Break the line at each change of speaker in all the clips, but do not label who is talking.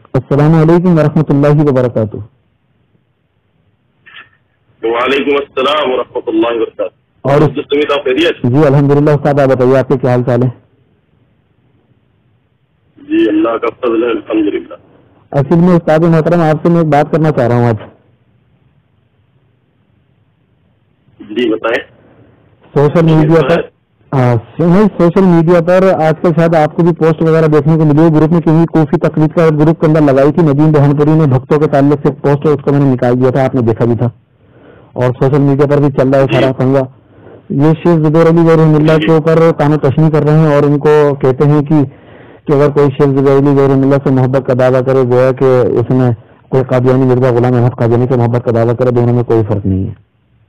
السلام علیکم ورحمۃ اللہ وبرکاتہ.
وعلیکم السلام ورحمۃ اللہ وبرکاتہ.
اور
خیریت؟
جی الحمدللہ. استاد آپ بتائیے آپ کے کیا حال چال ہے؟
جی اللہ کا فضل ہے الحمدللہ.
اصل میں استاد محترم آپ سے میں ایک بات کرنا چاہ رہا ہوں آج.
جی بتائیں.
سوشل میڈیا پر سوشل میڈیا پر آج کل شاید آپ کو بھی پوسٹ وغیرہ دیکھنے کو ملی ہے. گروپ میں کسی کوفی تقریب کا گروپ کے اندر لگائی تھی ندیم بہن پوری نے بھکتوں کے تعلق سے پوسٹ ہے, اس کو میں نے نکال دیا تھا, آپ نے دیکھا بھی تھا, اور سوشل میڈیا پر بھی چل رہا ہے سارا پنگا. یہ شیخ زبیر علی غیر اللہ کے اوپر کانو تشنی کر رہے ہیں اور ان کو کہتے ہیں کہ اگر کوئی شیخ زبیر علی غیر اللہ سے محبت کا دعویٰ کرے گویا کہ اس میں کوئی قادیانی مرزا غلام احمد قادیانی سے محبت کا دعویٰ کرے, دونوں میں کوئی فرق نہیں ہے.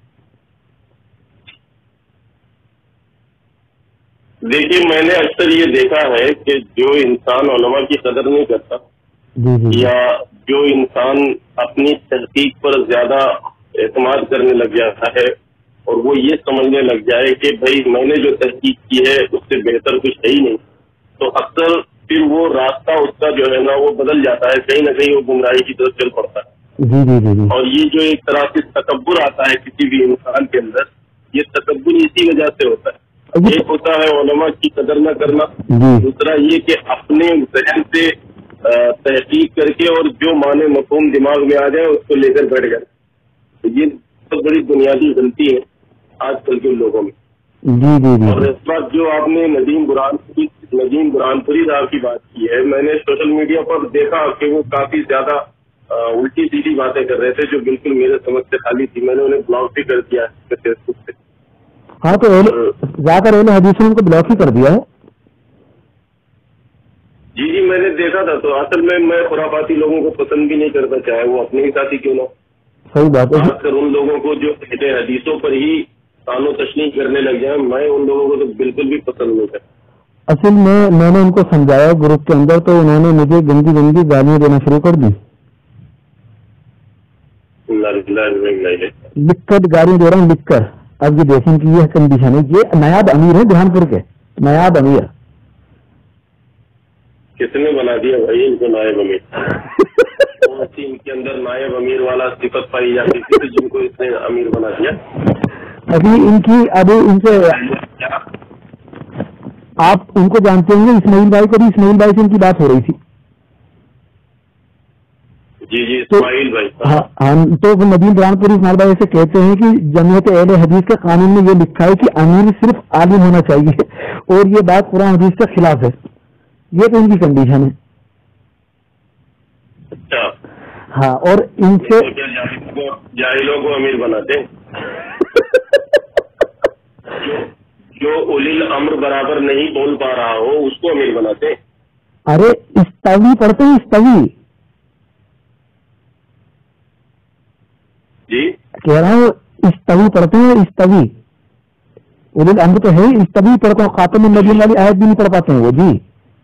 دیکھیے میں نے اکثر یہ دیکھا ہے کہ جو انسان علماء کی قدر نہیں کرتا یا جو انسان اپنی تحقیق پر زیادہ اعتماد کرنے لگ جاتا ہے اور وہ یہ سمجھنے لگ جائے کہ بھائی میں نے جو تحقیق کی ہے اس سے بہتر کچھ ہے ہی نہیں, تو اکثر پھر وہ راستہ اس کا جو ہے نا وہ بدل جاتا ہے, کہیں نہ کہیں وہ گمراہی کی طرف چل پڑتا ہے. اور یہ جو ایک طرح سے تکبر آتا ہے کسی بھی انسان کے اندر, یہ تکبر اسی وجہ سے ہوتا ہے. ایک ہوتا ہے علماء کی قدر نہ کرنا, دوسرا یہ کہ اپنے ذہن سے تحقیق کر کے اور جو معنی مفہوم دماغ میں آ جائے اس کو لے کر بیٹھ جائے. یہ بہت بڑی بنیادی غلطی ہے آج کل کے لوگوں میں. اور اس بات جو آپ نے ندیم برہانپوری صاحب کی بات کی ہے, میں نے سوشل میڈیا پر دیکھا کہ وہ کافی زیادہ الٹی سیدھی باتیں کر رہے تھے جو بالکل میرے سمجھ سے خالی تھی. میں نے انہیں بلاک بھی کر دیا ہے فیس بک سے.
ہاں تو زیادہ تر اہل حدیث نے ان کو بلاک ہی کر دیا ہے.
جی میں نے دیکھا تھا. تو اصل میں خرافاتی لوگوں کو پسند بھی نہیں کرتا, چاہے وہ اپنے ہی ساتھی کیوں نہ.
صحیح بات ہے.
خاص کر ان لوگوں کو جو اہل حدیثوں پر ہی تانو تشنیع کرنے لگ جائیں, میں ان لوگوں کو تو بالکل بھی پسند نہیں کرتا.
اصل میں نے ان کو سمجھایا گروپ کے اندر تو انہوں نے مجھے گندی گندی گالیاں دینا شروع کر دی. لکھ کر گالیاں دے رہا ہوں, لکھ کر. اب یہ دیکھیں کہ یہ کنڈیشن ہے. یہ نایاب امیر ہے برہانپور کے, نایاب امیر.
کس نے بنا دیا بھائی ان کو نائب امیر؟ ان کے اندر نائب امیر والا صفت پائی جاتی تھی جن کو اس نے امیر بنا دیا.
ابھی ان سے آپ ان کو جانتے ہوں گے, اسماعیل بھائی کو بھی, اسماعیل بھائی سے ان کی بات ہو رہی تھی.
جی اسماعیل بھائی.
ہاں تو ندیم برہانپوری اسماعیل بھائی سے کہتے ہیں کہ جمعیت اہل حدیث کے قانون میں یہ لکھا ہے کہ امیر صرف عالم ہونا چاہیے, اور یہ بات قرآن حدیث کے خلاف ہے. یہ تو ان کی کنڈیشن ہے.
اچھا
ہاں, اور ان سے
جاہلوں کو امیر بناتے جو اولی الامر برابر نہیں بول پا رہا ہو اس کو امیر بناتے.
ارے استوی پڑھتے ہیں, استوی
جی
کہہ رہا ہوں, استوی پڑھتے ہیں, استوی. اولی الامر تو ہے, استوی پڑھتا ہوں. خاتم النبیین والی آیت بھی نہیں پڑھ پاتے ہیں وہ. جی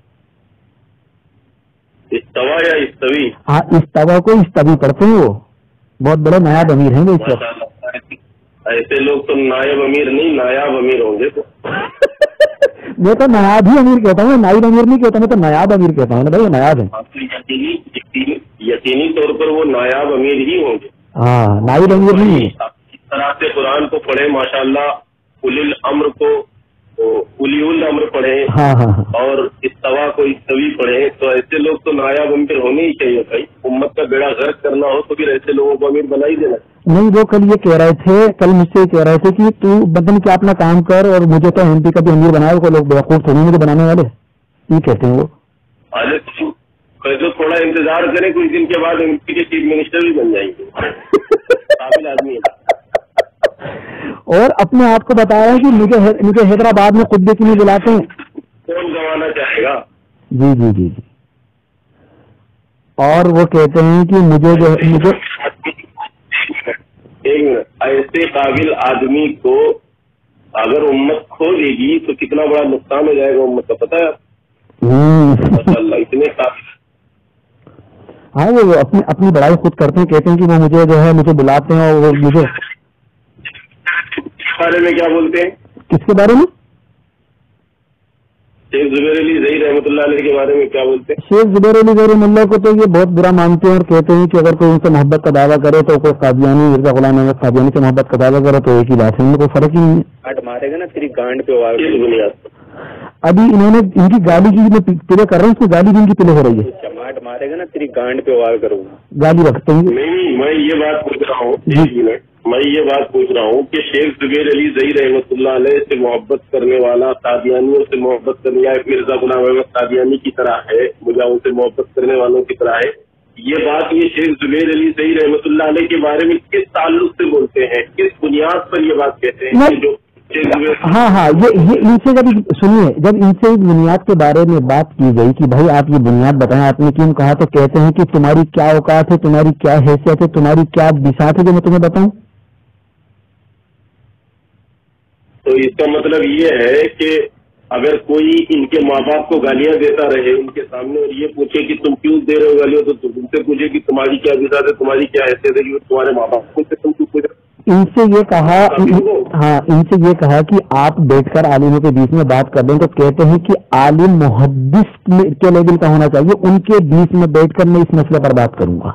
استوا یا استوی؟
ہاں استوا کو استوی پڑھتے ہیں. وہ بہت بڑے نایاب امیر ہیں وہ اس وقت.
ایسے لوگ تو نائب امیر نہیں نایاب امیر ہوں گے. تو
میں تو نایاب ہی امیر کہتا ہوں, نائب امیر نہیں کہتا, میں تو نایاب امیر کہتا ہوں. بھائی نایاب ہیں,
یقینی طور پر وہ نایاب امیر ہی ہوں گے.
ہاں نائب امیر نہیں.
اس طرح سے قرآن کو پڑھے ماشاءاللہ, اولی الامر کو اولی الامر پڑھیں اور استوا کو استوی پڑھیں, تو ایسے لوگ تو نایاب امیر ہونے ہی چاہیے. بھائی امت کا بیڑا غرق کرنا ہو تو پھر ایسے لوگوں کو امیر بنا ہی دینا.
نہیں, وہ کل یہ کہہ رہے تھے, کل مجھ سے کہہ رہے تھے کہ تو بدن کیا اپنا کام کر, اور مجھے تو ایم پی کا بھی امیر بنایا. کو لوگ بیوقوف تھوڑی مجھے بنانے والے, یہ کہتے ہیں وہ.
تو تھوڑا انتظار کریں, کچھ دن کے بعد ایم پی کے چیف منسٹر بھی بن جائیں گے. قابل آدمی ہے.
اور اپنے آپ کو بتایا کہ مجھے حیدرآباد میں خطبے کے لیے بلاتے ہیں.
کون گوانا چاہے گا.
جی جی جی جی. اور وہ کہتے ہیں کہ مجھے
ایسے قابل آدمی کو اگر امت کھو دے گی تو کتنا بڑا نقصان ہو جائے گا امت کا, پتہ ہے؟ اتنے قابل.
ہاں وہ اپنی بڑائی خود کرتے ہیں, کہتے ہیں کہ وہ مجھے بلاتے ہیں, اور وہ مجھے
بارے میں کیا بولتے ہیں؟
کس کے بارے میں؟
शेख जुबैर अली ज़ही रहमतुल्लाह अलैह के बारे में क्या बोलते हैं?
शेख जुबैर अली ज़ही रहमतुल्लाह को तो ये बहुत बुरा मानते हैं और कहते हैं कि अगर कोई उनसे मोहब्बत का दावा करे तो कोई कादियानी मिर्जा गुलाम अहमद कादियानी से मोहब्बत का दावा करे तो एक ही बात है, इनमें कोई फर्क ही नहीं है।
मारेगा ना तेरी गांड पे वार की बुनियाद।
अभी इन्होंने इनकी गाली की मैं पिले कर रहा हूँ, उसकी गाली भी इनकी पिले हो रही है।
चमाट मारेगा ना तेरी गांड पे वार करूंगा।
गाली रखते हैं
नहीं, मैं ये बात पूछ रहा हूँ, मैं ये बात पूछ रहा हूँ कि शेख जुबैर अली ज़ही रहमतुल्लाह अलैह से मोहब्बत करने वाला कादियानियों से मोहब्बत करने या मिर्जा गुलाम अहमद कादियानी की तरह है, मुजाहिदों से मोहब्बत करने वालों की तरह है। ये बात ये शेख जुबैर अली ज़ही रहमतुल्लाह अलैह के बारे में किस ताल्लुक से बोलते हैं, किस बुनियाद पर ये बात कहते हैं कि जो
हाँ ये इनसे जब सुनिए, जब इनसे इस बुनियाद के बारे में बात की गई कि भाई आप ये बुनियाद बताएं, आपने क्यों कहा, तो कहते हैं कि तुम्हारी क्या औकात है, तुम्हारी क्या हैसियत है, तुम्हारी क्या बिसात है जो मैं तुम्हें बताऊं।
तो इसका मतलब ये है कि अगर कोई इनके माँ बाप को गालियां देता रहे उनके सामने और ये पूछे कि तुम क्यों दे रहे हो गालियां, तो तुमसे पूछे कि तुम्हारी क्या बिसात है, तुम्हारी क्या हैसियत है, तुम्हारे माँ बाप को तुम क्यों पूछ रहे?
इनसे ये कहा, हाँ इनसे ये कहा कि आप बैठकर आलिमों के बीच में बात कर दें, तो कहते हैं कि आलिम मुहद्दिस के लेवल का होना चाहिए, उनके बीच में बैठकर मैं इस मसले पर बात करूंगा।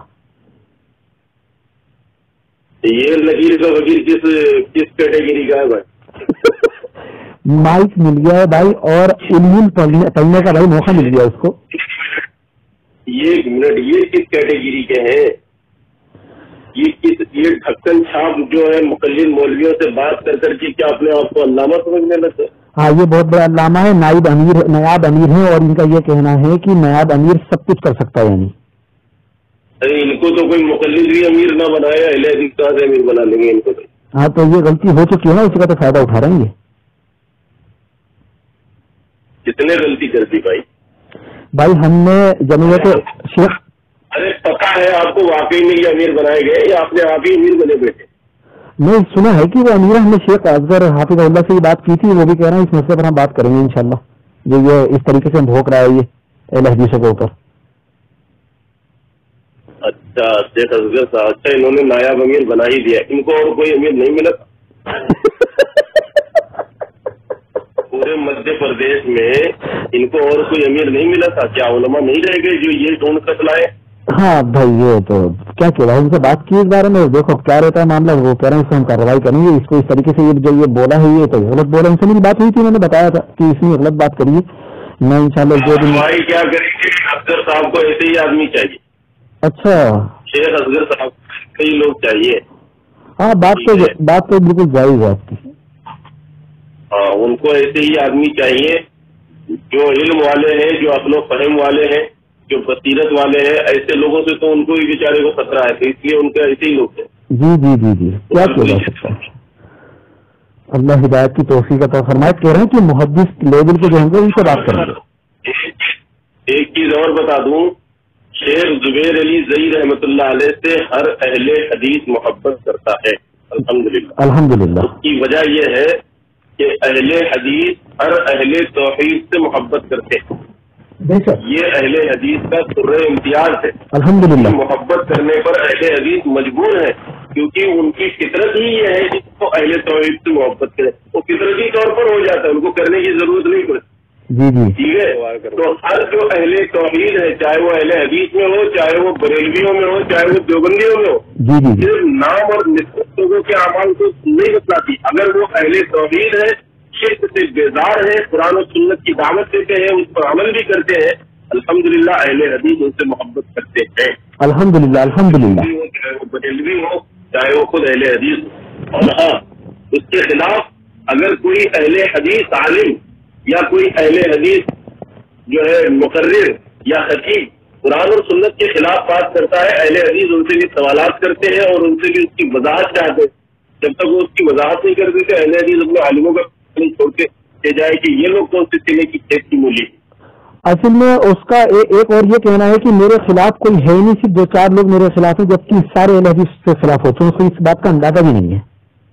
ये लकीर का वकील किस कैटेगरी का है भाई?
माइक मिल गया है भाई और इल्म पढ़ने का भाई मौका मिल गया उसको।
ये एक मिनट, ये किस कैटेगरी के हैं? ये ढक्कन छाप जो है मुकल्लिद मौलवियों से बात कर करके क्या अपने आप को अल्लामा समझने लगते? हाँ, ये बहुत बड़ा अल्लामा है, नायब अमीर है और इनका ये कहना है कि नायब अमीर सब कुछ कर सकता है। यानी अरे इनको तो कोई मुकल्लिद भी अमीर ना बनाया, अहले हदीस कहाँ से अमीर बना लेंगे इनको तो।
हाँ, तो ये गलती हो चुकी है ना, इसका तो फायदा उठा रहे हैं।
कितने गलती कर दी
भाई हमने जमीयत शेख,
अरे पता है आपको वाकई में ये अमीर बनाए गए या आपने आप ही अमीर बने बैठे?
नहीं, सुना है कि वो अमीर, हमने शेख अजगर हाफिज़हुल्लाह से बात की थी, वो भी कह रहे हैं इस मसले पर हम बात करेंगे इंशाल्लाह, जो ये इस तरीके से भोंक रहा है ये अहले हदीसों के ऊपर।
अच्छा, शेख असगर साहब, अच्छा इन्होंने नायाब अमीर बना ही दिया, इनको और कोई अमीर नहीं मिला? पूरे मध्य प्रदेश में इनको और कोई अमीर नहीं मिला था? क्या उलमा नहीं रह गए जो ये ढूंढ कर लाए?
हाँ भाई, ये तो क्या कह रहा है, उनसे बात की इस बारे में, देखो क्या रहता है मामला। वो कह रहे हैं इस पर हम कार्रवाई करेंगे, इसको इस तरीके से जो ये बोला है ये तो गलत बोला। उनसे मेरी बात हुई थी, उन्होंने बताया था कि इसमें गलत बात करिए, मैं इंशाल्लाह जो दिन
क्या करेंगे। असगर साहब को ऐसे ही आदमी चाहिए।
अच्छा,
शेख असगर साहब कई लोग चाहिए।
हाँ, बात तो बिल्कुल जायज है आपकी।
हाँ, उनको ऐसे ही आदमी चाहिए जो इल्म वाले हैं, जो अक्ल फहम वाले हैं, जो बसीरत वाले हैं। ऐसे लोगों से तो उनको ही बेचारे को खतरा है, तो इसलिए उनके ऐसे ही लोग हैं। जी जी जी जी, क्या किया जा सकता है। अल्लाह हिदायत की तौफीक अता फरमाए। कह रहे हैं कि मुहद्दिस लेवल के जो होंगे उनसे बात करेंगे। एक चीज और बता दूं, शेख जुबैर अली ज़ही रहमतुल्लाह अलैह से हर अहले हदीस मोहब्बत करता है, अल्हम्दुलिल्लाह। अल्हम्दुलिल्लाह। उसकी वजह यह है कि अहले हदीस हर अहले तौहीद से मोहब्बत करते हैं। ये अहले हदीस का सुर्रे इम्तियाज है, अल्हम्दुलिल्लाह। मोहब्बत करने पर अहले हदीस मजबूर है, क्योंकि उनकी फितरत ही ये है कि वो अहले तौहीद से मोहब्बत करे। वो फितरती तौर पर हो जाता है, उनको करने की जरूरत नहीं पड़ती। जी जी, ठीक है। तो हर जो अहले तौहीद है, चाहे वो अहले हदीस में हो, चाहे वो बरेलवियों में हो, चाहे वो देवबंदियों में हो, जी जी, सिर्फ नाम और निस्बत लोगों के अमाल को नहीं बतलाती। अगर वो अहले तौहीद है, शिर्क से बेजार है, कुरान और सुन्नत की दावत देते हैं, उस पर अमल भी करते हैं, अल्हम्दुलिल्लाह अहले हदीस उनसे मोहब्बत करते हैं। अल्हम्दुलिल्लाह, अल्हम्दुलिल्लाह। चाहे वो बरेलवी हो, चाहे वो खुद अहले हदीस हो। और हाँ, उसके खिलाफ अगर कोई अहले हदीस आलिम या कोई अहले हदीस जो है मुकर्रिर या खतीब कुरान और सुन्नत के खिलाफ बात करता है, अहले हदीस उनसे भी सवालात करते हैं और उनसे भी उसकी वजाहत चाहते हैं। जब तक वो उसकी वजाहत नहीं कर देते, अहले हदीस अपने आलिमों का छोड़ के जाए कि ये लोग कौन से सिले की खेत की मूली। असल में उसका एक और ये कहना है कि मेरे खिलाफ कोई है नहीं, सिर्फ 2-4 लोग मेरे खिलाफ हैं, जबकि सारे अहले हदीस के खिलाफ होते हैं। उसको इस बात का अंदाजा भी नहीं है।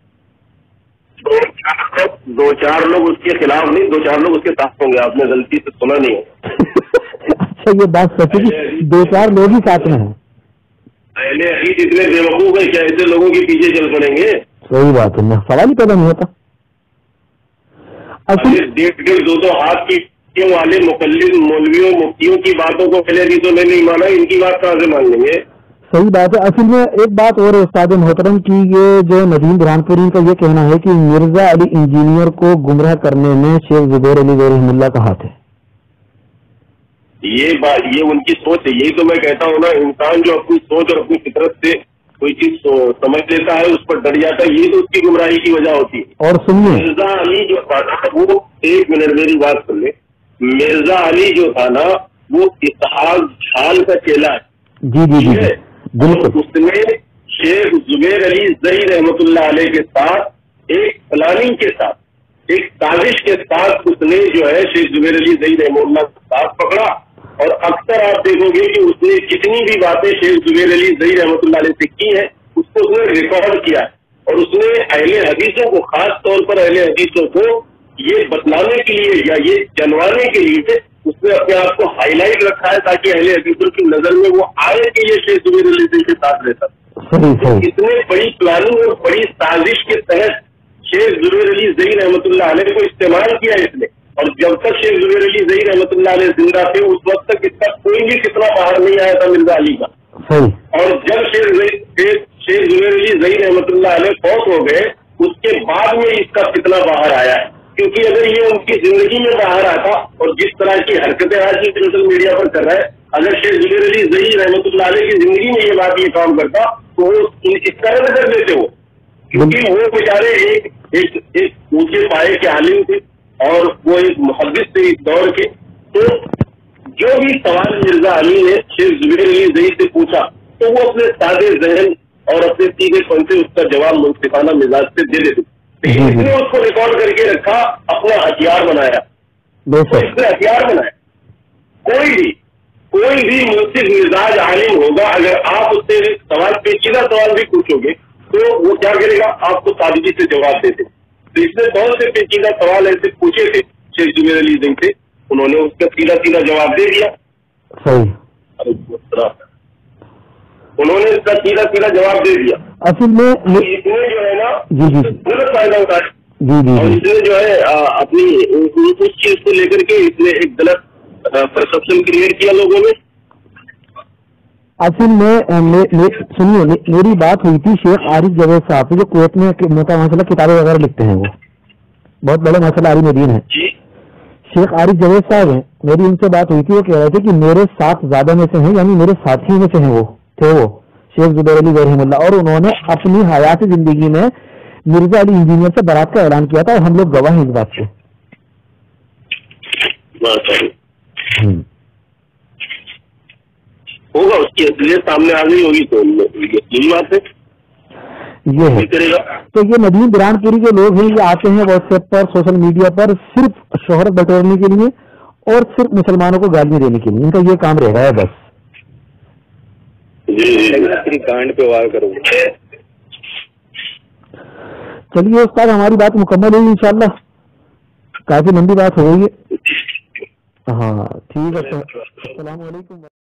2-4 लोग उसके खिलाफ नहीं, 2-4 लोग उसके साथ होंगे। आपने गलती से सुना नहीं है। अच्छा, ये बात सच है, 2-4 लोग ही साथ में हैं। अहले हदीस इतने बेवकूफ है क्या ऐसे लोगों के पीछे चल पड़ेंगे? सही बात है, सवाल ही पैदा नहीं होता। 1.5-2 हाथ की مکیوں والے مقلد مولویوں مفتیوں کی باتوں کو اہل حدیثوں نے نہیں مانا، ان کی بات کہاں سے مان لیں گے؟
صحیح بات ہے. اصل میں ایک بات اور استاد محترم کی یہ جو ندیم برہانپوری کا یہ کہنا ہے کہ مرزا علی انجینئر کو گمراہ کرنے میں شیخ زبیر علی رحمہ اللہ کا ہاتھ ہے.
یہ ان کی سوچ ہے. یہی تو میں کہتا ہوں نا، انسان جو اپنی سوچ اور اپنی فطرت سے کوئی چیز سمجھ لیتا ہے اس پر ڈر جاتا ہے، یہی تو اس کی گمراہی کی وجہ ہوتی ہے.
اور سنیے
مرزا علی جو تھا نا وہ، ایک منٹ میری بات سن لیں، مرزا علی جو تھا نا وہ اسحاق جھال کا چیلا ہے.
جی بالکل.
اس نے شیخ زبیر علی زئی رحمۃ اللہ علیہ کے ساتھ ایک پلاننگ کے ساتھ ایک سازش کے ساتھ اس نے جو ہے شیخ زبیر علی زئی رحمۃ اللہ کا ساتھ پکڑا. اور اکثر آپ دیکھو گے کہ اس نے کتنی بھی باتیں شیخ زبیر علی زئی رحمۃ اللہ علیہ سے کی ہیں اس کو اس نے ریکارڈ کیا ہے. اور اس نے اہل حدیثوں کو، خاص طور پر اہل حدیثوں کو یہ بتلانے کے لیے یا یہ جنوانے کے لیے اس نے اپنے آپ کو ہائی لائٹ رکھا ہے تاکہ اہل حدیثوں کی نظر میں وہ آئے کہ یہ شیخ زبیر علی زئی کے ساتھ رہتا. اتنے بڑی پلاننگ اور بڑی سازش کے تحت شیخ زبیر علی زئی رحمۃ اللہ علیہ کو استعمال کیا اس نے. اور جب تک شیخ زبیر علی زئی رحمۃ اللہ علیہ زندہ تھے اس وقت تک اس کا کوئی بھی فتنہ باہر نہیں آیا تھا مرزا علی کا. اور جب شیخ زبیر علی زئی رحمۃ اللہ علیہ فوت ہو گئے اس کے بعد میں اس کا فتنہ باہر آیا ہے. کیونکہ اگر یہ ان کی زندگی میں باہر آتا اور جس طرح کی حرکتیں آج کی سوشل میڈیا پر کر رہا ہے، اگر شیخ زبیر علی زئی رحمۃ اللہ علیہ کی زندگی میں یہ بات یہ کام کرتا تو وہ اس طرح سے کر لیتے. وہ کیونکہ وہ بیچارے ایک اونچے پائے کے عالم تھے اور وہ ایک محدث تھے اس دور کے. تو جو بھی سوال مرزا علی نے شیخ زبیر علی زئی سے پوچھا تو وہ اپنے سادے ذہن اور اپنے سیدھے پن سے اس کا جواب منصفانہ مزاج سے دے دیتے. لیکن اس نے اس کو ریکارڈ کر کے رکھا، اپنا ہتھیار بنایا. تو اس نے ہتھیار بنایا. کوئی بھی منصف مزاج عالم ہوگا، اگر آپ اس سے سوال پیچیدہ سوال بھی پوچھو گے تو وہ کیا کرے گا، آپ کو سادگی سے جواب دیتے. تو اس نے بہت سے پیچیدہ سوال ایسے پوچھے تھے شیخ زبیر علی زئی سے، انہوں نے اس کا سیدھا جواب دے دیا. انہوں نے اس کا سیدھا جواب دے دیا.
اصل میں
اس نے جو ہے نا غلط فائدہ اٹھایا اور اس نے جو ہے اپنی اس چیز کو لے کر کے اس نے ایک غلط پرسپشن کریٹ کیا لوگوں میں.
اصل میں سنیے، میری بات ہوئی تھی شیخ عارف جاوید صاحب جو کویت میں مسئلہ کتابیں وغیرہ لکھتے ہیں، وہ بہت بڑے مسئلہ عالم دین ہے. شیخ عارف جاوید صاحب ہیں، میری ان سے بات ہوئی تھی. وہ کہہ رہے تھے کہ میرے ساتھ زیادہ میں سے ہیں، یعنی میرے ساتھیوں میں سے ہیں وہ شیخ زبیر علی رحمہ اللہ. اور انہوں نے اپنی حیات زندگی میں مرزا علی انجینئر سے برات کا اعلان کیا تھا اور ہم لوگ گواہ ہیں اس بات سے.
ہوگا اس کی اصلیت سامنے آ گئی ہوگی تو یہی بات ہے.
یہ ہے تو یہ ندیم برہانپوری کے لوگ ہیں، یہ آتے ہیں واٹس ایپ پر سوشل میڈیا پر صرف شہرت بٹورنے کے لیے اور صرف مسلمانوں کو گالیاں دینے کے لیے. ان کا یہ کام رہ رہا ہے بس.
کانڈ پہ وار کروں.
چلیے استاد، ہماری بات مکمل ہوئی انشاءاللہ. کافی لمبی بات ہو گئی ہے. ہاں ٹھیک ہے. السلام علیکم.